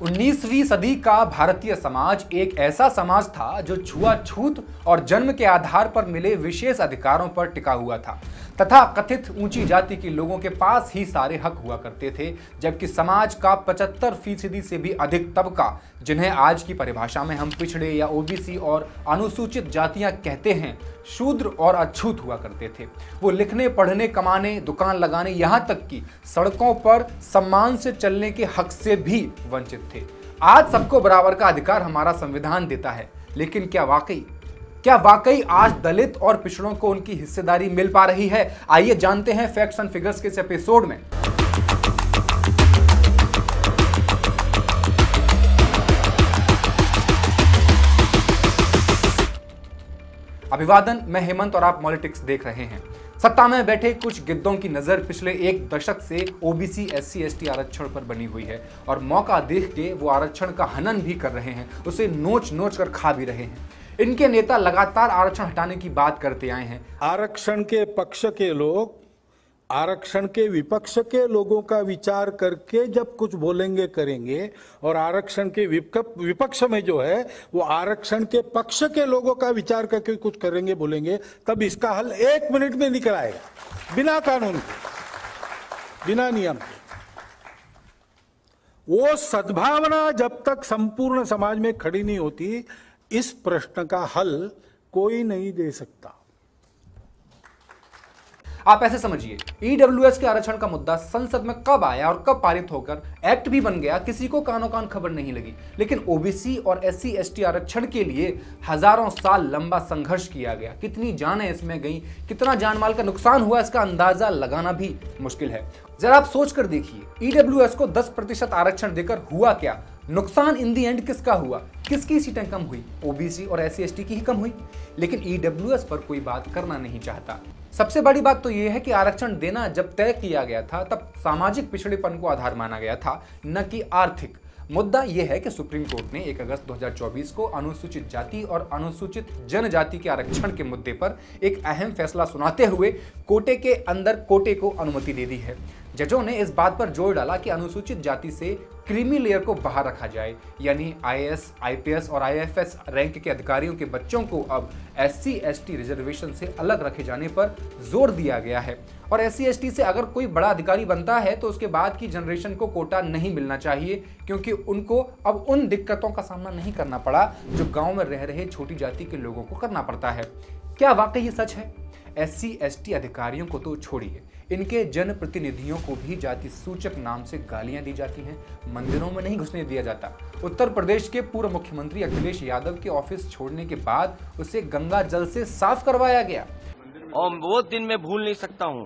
19वीं सदी का भारतीय समाज एक ऐसा समाज था जो छुआछूत और जन्म के आधार पर मिले विशेष अधिकारों पर टिका हुआ था तथा कथित ऊंची जाति के लोगों के पास ही सारे हक हुआ करते थे, जबकि समाज का 75% से भी अधिक तबका, जिन्हें आज की परिभाषा में हम पिछड़े या ओबीसी और अनुसूचित जातियां कहते हैं, शूद्र और अछूत हुआ करते थे। वो लिखने, पढ़ने, कमाने, दुकान लगाने, यहां तक कि सड़कों पर सम्मान से चलने के हक से भी वंचित थे। आज सबको बराबर का अधिकार हमारा संविधान देता है, लेकिन क्या वाकई आज दलित और पिछड़ों को उनकी हिस्सेदारी मिल पा रही है? आइए जानते हैं फैक्ट्स एंड फिगर्स के इस एपिसोड में। अभिवादन, मैं हेमंत और आप पॉलिटिक्स देख रहे हैं। सत्ता में बैठे कुछ गिद्धों की नजर पिछले एक दशक से ओबीसी SC ST आरक्षण पर बनी हुई है और मौका देख के वो आरक्षण का हनन भी कर रहे हैं, उसे नोच नोच कर खा भी रहे हैं। इनके नेता लगातार आरक्षण हटाने की बात करते आए हैं। आरक्षण के पक्ष के लोग आरक्षण के विपक्ष के लोगों का विचार करके जब कुछ बोलेंगे करेंगे, और आरक्षण के विपक्ष में जो है वो आरक्षण के पक्ष के लोगों का विचार करके कुछ करेंगे बोलेंगे, तब इसका हल 1 मिनट में निकल आएगा, बिना कानून के, बिना नियम के। वो सद्भावना जब तक संपूर्ण समाज में खड़ी नहीं होती, इस प्रश्न का हल कोई नहीं दे सकता। आप ऐसे समझिए, ईडब्ल्यूएस के आरक्षण का मुद्दा संसद में कब आया और कब पारित होकर एक्ट भी बन गया, किसी को कानो कान खबर नहीं लगी। लेकिन ओबीसी और SC ST आरक्षण के लिए हजारों साल लंबा संघर्ष किया गया। कितनी जानें इसमें गई, कितना जानमाल का नुकसान हुआ, इसका अंदाजा लगाना भी मुश्किल है। जरा आप सोच कर देखिए, ईडब्ल्यूएस को 10% आरक्षण देकर हुआ क्या? नुकसान इन दी एंड किसका हुआ? किसकी सीटें कम हुई? ओबीसी और SC ST की ही कम हुई। लेकिन ईडब्ल्यूएस पर कोई बात करना नहीं चाहता। सबसे बड़ी बात तो यह है कि आरक्षण देना जब तय किया गया था तब सामाजिक पिछड़ेपन को आधार माना गया था, न कि आर्थिक। मुद्दा यह है कि सुप्रीम कोर्ट ने 1 अगस्त 2024 को अनुसूचित जाति और अनुसूचित जनजाति के आरक्षण के मुद्दे पर एक अहम फैसला सुनाते हुए कोटे के अंदर कोटे को अनुमति दे दी है। जजों ने इस बात पर जोर डाला कि अनुसूचित जाति से क्रीमी लेयर को बाहर रखा जाए, यानी IAS, IPS और IFS रैंक के अधिकारियों के बच्चों को अब SC ST रिजर्वेशन से अलग रखे जाने पर जोर दिया गया है। और SC ST से अगर कोई बड़ा अधिकारी बनता है तो उसके बाद की जनरेशन को कोटा नहीं मिलना चाहिए, क्योंकि उनको अब उन दिक्कतों का सामना नहीं करना पड़ा जो गाँव में रह रहे छोटी जाति के लोगों को करना पड़ता है। क्या वाकई ये सच है? SC ST अधिकारियों को तो छोड़िए, इनके जनप्रतिनिधियों को भी जाति सूचक नाम से गालियां दी जाती हैं, मंदिरों में नहीं घुसने दिया जाता। उत्तर प्रदेश के पूर्व मुख्यमंत्री अखिलेश यादव के ऑफिस छोड़ने के बाद उसे गंगा जल से साफ करवाया गया। और वो दिन मैं भूल नहीं सकता हूँ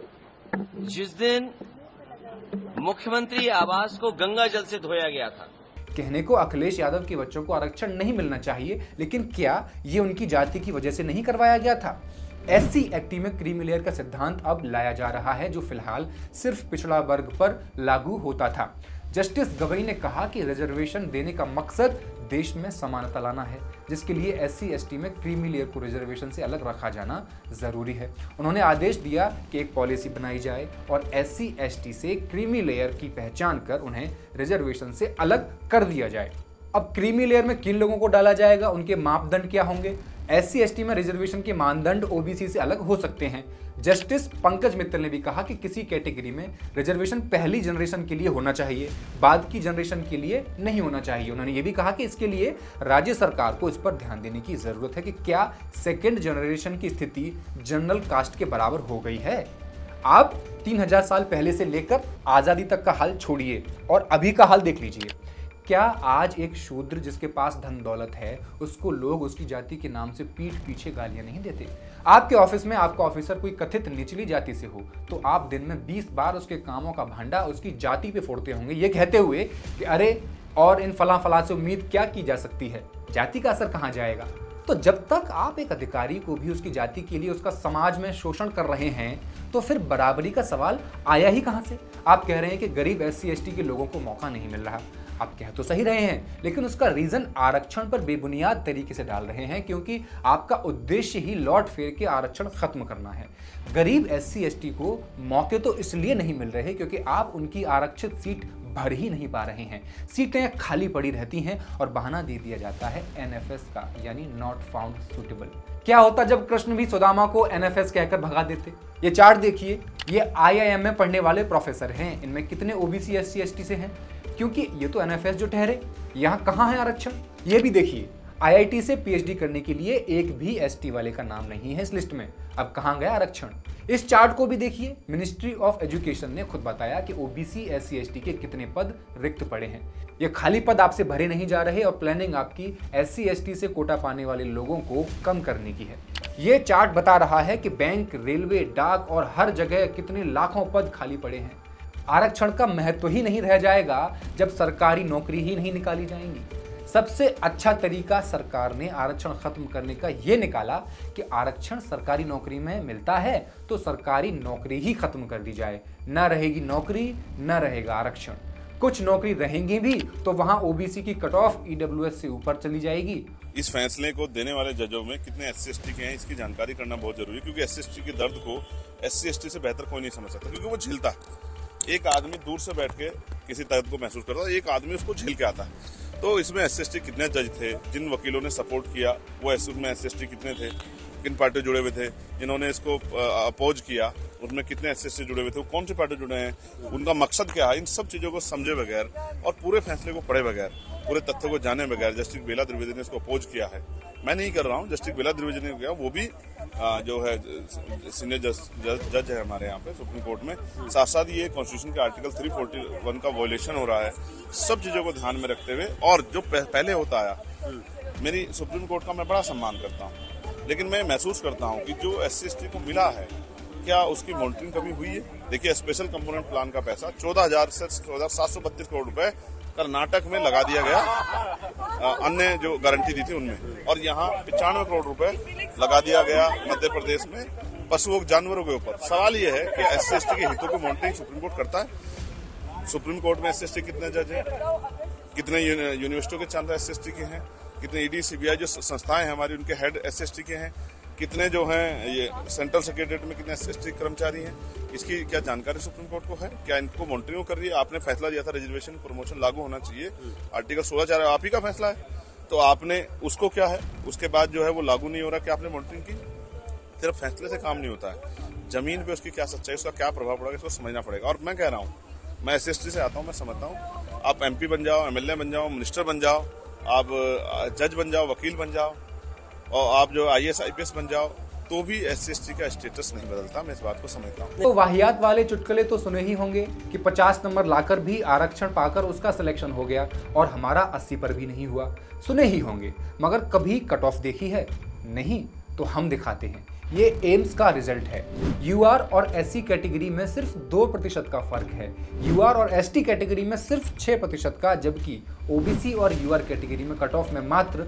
जिस दिन मुख्यमंत्री आवास को गंगा जल से धोया गया था। कहने को अखिलेश यादव के बच्चों को आरक्षण नहीं मिलना चाहिए, लेकिन क्या ये उनकी जाति की वजह से नहीं करवाया गया था? SC ST में क्रीमी लेयर का सिद्धांत अब लाया जा रहा है, जो फिलहाल सिर्फ पिछड़ा वर्ग पर लागू होता था। जस्टिस गवई ने कहा कि रिजर्वेशन देने का मकसद देश में समानता लाना है, जिसके लिए SC ST में क्रीमी लेयर को रिजर्वेशन से अलग रखा जाना जरूरी है। उन्होंने आदेश दिया कि एक पॉलिसी बनाई जाए और SC ST से क्रीमी लेयर की पहचान कर उन्हें रिजर्वेशन से अलग कर दिया जाए। अब क्रीमी लेयर में किन लोगों को डाला जाएगा, उनके मापदंड क्या होंगे? SC ST में रिजर्वेशन के मानदंड ओबीसी से अलग हो सकते हैं। जस्टिस पंकज मित्तल ने भी कहा कि किसी कैटेगरी में रिजर्वेशन पहली जनरेशन के लिए होना चाहिए, बाद की जनरेशन के लिए नहीं होना चाहिए। उन्होंने ये भी कहा कि इसके लिए राज्य सरकार को इस पर ध्यान देने की जरूरत है कि क्या सेकेंड जनरेशन की स्थिति जनरल कास्ट के बराबर हो गई है। आप 3000 साल पहले से लेकर आजादी तक का हाल छोड़िए और अभी का हाल देख लीजिए। क्या आज एक शूद्र जिसके पास धन दौलत है, उसको लोग उसकी जाति के नाम से पीठ पीछे गालियां नहीं देते? आपके ऑफिस में आपका ऑफिसर कोई कथित निचली जाति से हो तो आप दिन में 20 बार उसके कामों का भांडा उसकी जाति पे फोड़ते होंगे, ये कहते हुए कि अरे और इन फला से उम्मीद क्या की जा सकती है, जाति का असर कहाँ जाएगा? तो जब तक आप एक अधिकारी को भी उसकी जाति के लिए उसका समाज में शोषण कर रहे हैं, तो फिर बराबरी का सवाल आया ही कहां से? आप कह रहे हैं कि गरीब SC ST के लोगों को मौका नहीं मिल रहा। आप कह तो सही रहे हैं, लेकिन उसका रीजन आरक्षण पर बेबुनियाद तरीके से डाल रहे हैं, क्योंकि आपका उद्देश्य ही लॉट फेर के आरक्षण खत्म करना है। गरीब SC ST को मौके तो इसलिए नहीं मिल रहे क्योंकि आप उनकी आरक्षित सीट भर ही नहीं पा रहे हैं। सीटें खाली पड़ी रहती हैं और बहाना दे दिया जाता है एनएफएस का, यानी नॉट फाउंड सूटेबल। क्या होता जब कृष्ण भी सुदामा को एनएफएस कहकर भगा देते? ये चार्ट देखिए, ये आईआईएम में पढ़ने वाले प्रोफेसर हैं, इनमें कितने ओबीसी एससी एसटी से हैं? क्योंकि ये तो एनएफएस जो ठहरे, यहाँ कहाँ है आरक्षण? ये भी देखिए, आईआईटी से पीएचडी करने के लिए एक भी एसटी वाले का नाम नहीं है इस लिस्ट में। अब कहाँ गया आरक्षण? इस चार्ट को भी देखिए, मिनिस्ट्री ऑफ एजुकेशन ने खुद बताया कि ओबीसी एससी एसटी के कितने पद रिक्त पड़े हैं। ये खाली पद आपसे भरे नहीं जा रहे और प्लानिंग आपकी एससी एसटी से कोटा पाने वाले लोगों को कम करने की है। ये चार्ट बता रहा है कि बैंक, रेलवे, डाक और हर जगह कितने लाखों पद खाली पड़े हैं। आरक्षण का महत्व ही नहीं रह जाएगा जब सरकारी नौकरी ही नहीं निकाली जाएंगी। सबसे अच्छा तरीका सरकार ने आरक्षण खत्म करने का ये निकाला कि आरक्षण सरकारी नौकरी में मिलता है तो सरकारी नौकरी ही खत्म कर दी जाए। न रहेगी नौकरी, न रहेगा आरक्षण। कुछ नौकरी रहेंगी भी तो वहां ओबीसी की कट ऑफ ईडब्ल्यूएस से ऊपर चली जाएगी। इस फैसले को देने वाले जजों में कितने एससी एसटी के हैं इसकी जानकारी करना बहुत जरूरी है, क्योंकि एससी एसटी के दर्द को एससी एसटी से बेहतर कोई नहीं समझ सकता, क्योंकि वो झेलता है। एक आदमी दूर से बैठ के किसी दर्द को महसूस करता है, एक आदमी उसको झेल के आता है। तो इसमें एससी एसटी कितने जज थे, जिन वकीलों ने सपोर्ट किया वो उसमें एससी एसटी कितने थे, किन पार्टी जुड़े हुए थे, जिन्होंने इसको अपोज किया उनमें कितने एससी एसटी जुड़े हुए थे, वो कौन सी पार्टी जुड़े हैं, उनका मकसद क्या है, इन सब चीजों को समझे बगैर और पूरे फैसले को पढ़े बगैर, पूरे तथ्यों को जाने बगैर जस्टिस बेला त्रिवेदी ने इसको अपोज किया है। मैं नहीं कर रहा हूँ, जस्टिस बेला त्रिवेदी ने किया, वो भी जो है सीनियर जज है हमारे यहाँ पे सुप्रीम कोर्ट में। साथ साथ ये कॉन्स्टिट्यूशन के आर्टिकल 341 का वायलेशन हो रहा है। सब चीजों को ध्यान में रखते हुए, और जो पहले होता आया, मेरी सुप्रीम कोर्ट का मैं बड़ा सम्मान करता हूँ, लेकिन मैं महसूस करता हूँ कि जो एससी एसटी को मिला है, क्या उसकी मॉनिटरिंग कभी हुई है? देखिए, स्पेशल कंपोनेंट प्लान का पैसा 14,000 से 14,732 करोड़ रुपए कर्नाटक में लगा दिया गया, अन्य जो गारंटी दी थी उनमें, और यहाँ 95 करोड़ रुपए लगा दिया गया मध्य प्रदेश में पशुओं जानवरों के ऊपर। सवाल ये है कि एससी एसटी के हितों की मॉनिटरिंग सुप्रीम कोर्ट करता है? सुप्रीम कोर्ट में एससी एसटी कितने जज हैं, कितने यूनिवर्सिटियों के चंद एससी एसटी के हैं, कितने ईडी सीबीआई जो संस्थाएं हैं हमारी उनके हेड एससी एसटी के हैं, कितने जो हैं ये सेंट्रल सेक्रेटरीट में कितने एससी एसटी कर्मचारी हैं, इसकी क्या जानकारी सुप्रीम कोर्ट को है? क्या इनको मॉनिटरिंग कर रही है? आपने फैसला दिया था रिजर्वेशन प्रमोशन लागू होना चाहिए, आर्टिकल 16 आप ही का फैसला है, तो आपने उसको क्या है, उसके बाद जो है वो लागू नहीं हो रहा, क्या आपने मॉनिटरिंग की? सिर्फ फैसले से काम नहीं होता है, जमीन पे उसकी क्या सच्चाई, उसका क्या प्रभाव पड़ेगा, इसको समझना पड़ेगा। और मैं कह रहा हूँ, मैं एससी एसटी से आता हूँ, मैं समझता हूँ, आप एमपी बन जाओ, एमएलए बन जाओ, मिनिस्टर बन जाओ, आप जज बन जाओ, वकील बन जाओ, और आप जो आईएएस आईपीएस बन जाओ, तो भी एससी एसटी का स्टेटस नहीं बदलता। मैं इस बात को समझता हूँ। तो वाहियात वाले चुटकुले तो सुने ही होंगे कि 50 नंबर लाकर भी आरक्षण पाकर उसका सिलेक्शन हो गया और हमारा 80 पर भी नहीं हुआ। सुने ही होंगे, मगर कभी कट ऑफ देखी है? नहीं, तो हम दिखाते हैं। ये एम्स का रिजल्ट है। यूआर और एससी कैटेगरी में सिर्फ 2% का फर्क है, यूआर और एसटी कैटेगरी में सिर्फ 6% का, जबकि ओबीसी और यूआर कैटेगरी में कट ऑफ में मात्र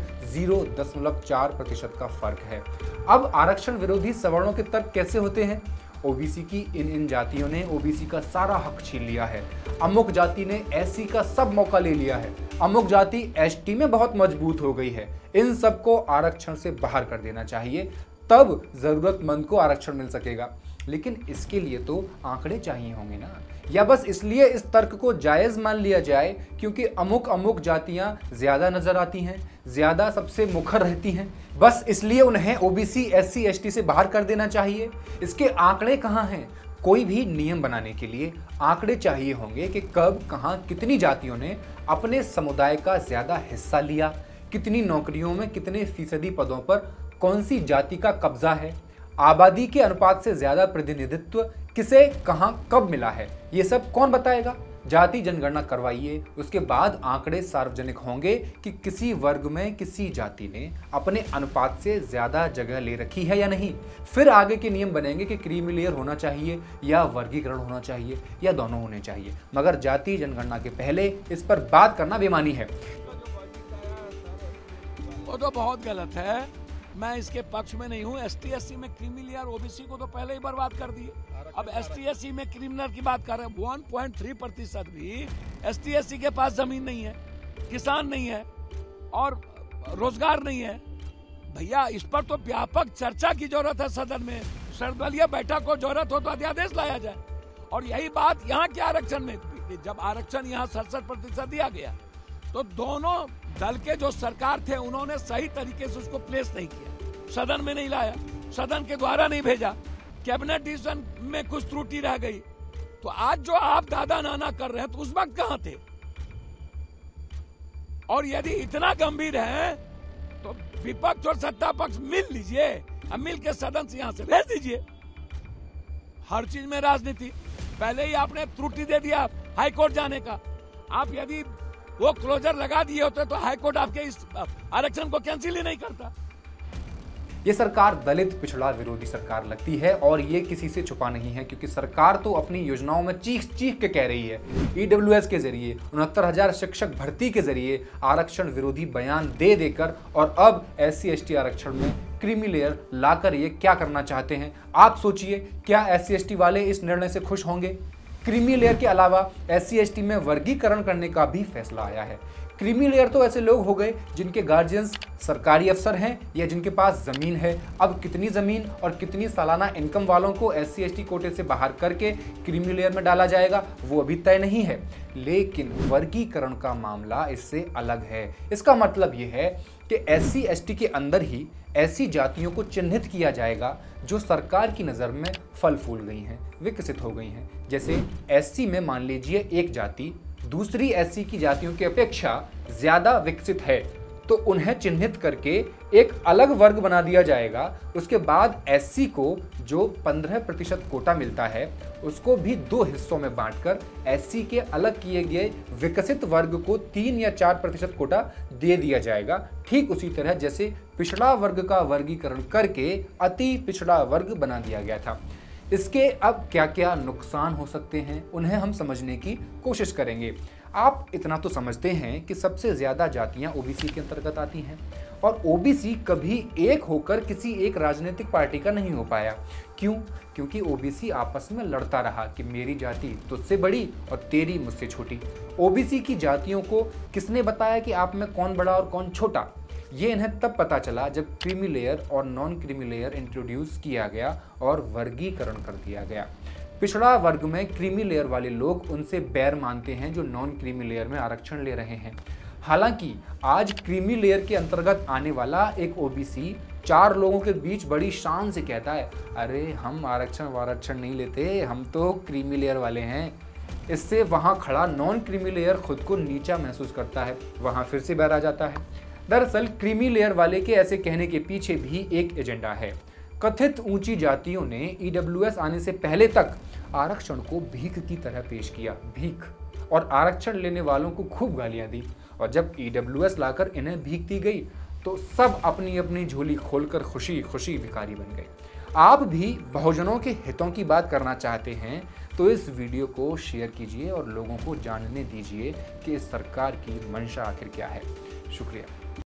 0.4% का फर्क है। अब आरक्षण विरोधी सवर्णों के तर्क कैसे होते हैं? ओबीसी की इन जातियों ने ओबीसी का सारा हक छीन लिया है, अमुक जाति ने एससी का सब मौका ले लिया है, अमुक जाति एसटी में बहुत मजबूत हो गई है, इन सबको आरक्षण से बाहर कर देना चाहिए, तब जरूरतमंद को आरक्षण मिल सकेगा। लेकिन इसके लिए तो आंकड़े चाहिए होंगे ना, या बस इसलिए इस तर्क को जायज मान लिया जाए क्योंकि अमुक अमुक जातियां ज्यादा नजर आती हैं, ज्यादा सबसे मुखर रहती हैं, बस इसलिए उन्हें ओबीसी एससी एसटी से बाहर कर देना चाहिए? इसके आंकड़े कहाँ हैं? कोई भी नियम बनाने के लिए आंकड़े चाहिए होंगे कि कब, कहां, कितनी जातियों ने अपने समुदाय का ज्यादा हिस्सा लिया, कितनी नौकरियों में, कितने फीसदी पदों पर कौन सी जाति का कब्जा है, आबादी के अनुपात से ज्यादा प्रतिनिधित्व किसे, कहां, कब मिला है, ये सब कौन बताएगा? जाति जनगणना करवाइए, उसके बाद आंकड़े सार्वजनिक होंगे कि किसी वर्ग में किसी जाति ने अपने अनुपात से ज्यादा जगह ले रखी है या नहीं। फिर आगे के नियम बनेंगे कि क्रीमी लेयर होना चाहिए या वर्गीकरण होना चाहिए या दोनों होने चाहिए, मगर जाति जनगणना के पहले इस पर बात करना बेमानी है। वो तो बहुत गलत है, मैं इसके पक्ष में नहीं हूँ। एसटी एससी में क्रीमी लेयर ओबीसी को तो पहले ही बर्बाद कर दिए, अब एसटी एससी में क्रिमिनल की बात कर रहे हैं। 1.3% भी एसटी एससी के पास जमीन नहीं है, किसान नहीं है और रोजगार नहीं है। भैया, इस पर तो व्यापक चर्चा की जरूरत है सदन में, सर्वदलीय बैठक को जरूरत हो तो अध्यादेश लाया जाए। और यही बात यहाँ के आरक्षण में कि जब आरक्षण यहाँ 67% दिया गया तो दोनों दल के जो सरकार थे उन्होंने सही तरीके से उसको प्लेस नहीं किया, सदन में नहीं लाया, सदन के द्वारा नहीं भेजा, कैबिनेट डिसीजन में कुछ त्रुटि रह गई। तो आज जो आप दादा नाना कर रहे हैं तो उस वक्त कहां थे? और यदि इतना गंभीर है तो विपक्ष और सत्ता पक्ष मिल लीजिए, अब मिल के सदन से यहां से भेज दीजिए। हर चीज में राजनीति, पहले ही आपने त्रुटि दे दिया हाईकोर्ट जाने का। आप यदि वो क्लोजर लगा दिए होते तो हाईकोर्ट आपके इस आरक्षण को कैंसिल ही नहीं करता। ये सरकार दलित पिछड़ा विरोधी सरकार लगती है और ये किसी से छुपा नहीं है, क्योंकि सरकार तो अपनी योजनाओं में चीख चीख के कह रही है। ईडब्ल्यूएस के जरिए 69,000 शिक्षक भर्ती के जरिए आरक्षण विरोधी बयान दे देकर और अब SC/ST आरक्षण में क्रीमी लेयर लाकर ये क्या करना चाहते हैं। आप सोचिए, क्या SC/ST वाले इस निर्णय से खुश होंगे? क्रीमी लेयर के अलावा SC/ST में वर्गीकरण करने का भी फैसला आया है। क्रीमी लेयर तो ऐसे लोग हो गए जिनके गार्जियंस सरकारी अफसर हैं या जिनके पास जमीन है। अब कितनी जमीन और कितनी सालाना इनकम वालों को SC/ST कोटे से बाहर करके क्रीमी लेयर में डाला जाएगा वो अभी तय नहीं है, लेकिन वर्गीकरण का मामला इससे अलग है। इसका मतलब ये है कि SC/ST के अंदर ही ऐसी जातियों को चिन्हित किया जाएगा जो सरकार की नज़र में फल फूल गई हैं, विकसित हो गई हैं। जैसे SC में मान लीजिए एक जाति दूसरी SC की जातियों की अपेक्षा ज्यादा विकसित है तो उन्हें चिन्हित करके एक अलग वर्ग बना दिया जाएगा। उसके बाद SC को जो 15% कोटा मिलता है उसको भी 2 हिस्सों में बांटकर SC के अलग किए गए विकसित वर्ग को 3 या 4% कोटा दे दिया जाएगा। ठीक उसी तरह जैसे पिछड़ा वर्ग का वर्गीकरण करके अति पिछड़ा वर्ग बना दिया गया था। इसके अब क्या क्या नुकसान हो सकते हैं उन्हें हम समझने की कोशिश करेंगे। आप इतना तो समझते हैं कि सबसे ज़्यादा जातियां OBC के अंतर्गत आती हैं और OBC कभी एक होकर किसी एक राजनीतिक पार्टी का नहीं हो पाया। क्यों? क्योंकि OBC आपस में लड़ता रहा कि मेरी जाति तुझसे बड़ी और तेरी मुझसे छोटी। OBC की जातियों को किसने बताया कि आप में कौन बड़ा और कौन छोटा? ये इन्हें तब पता चला जब क्रीमी लेयर और नॉन क्रीमी लेयर इंट्रोड्यूस किया गया और वर्गीकरण कर दिया गया। पिछड़ा वर्ग में क्रीमी लेयर वाले लोग उनसे बैर मानते हैं जो नॉन क्रीमी लेयर में आरक्षण ले रहे हैं। हालांकि आज क्रीमी लेयर के अंतर्गत आने वाला एक OBC 4 लोगों के बीच बड़ी शान से कहता है, अरे हम आरक्षण नहीं लेते, हम तो क्रीमी लेयर वाले हैं। इससे वहाँ खड़ा नॉन क्रीमी लेयर खुद को नीचा महसूस करता है, वहाँ फिर से बैर आ जाता है। दरअसल क्रीमी लेयर वाले के ऐसे कहने के पीछे भी एक एजेंडा है। कथित ऊंची जातियों ने EWS आने से पहले तक आरक्षण को भीख की तरह पेश किया, भीख, और आरक्षण लेने वालों को खूब गालियां दी। और जब EWS लाकर इन्हें भीख दी गई तो सब अपनी अपनी झोली खोलकर खुशी खुशी भिखारी बन गए। आप भी बहुजनों के हितों की बात करना चाहते हैं तो इस वीडियो को शेयर कीजिए और लोगों को जानने दीजिए कि इस सरकार की मंशा आखिर क्या है। शुक्रिया।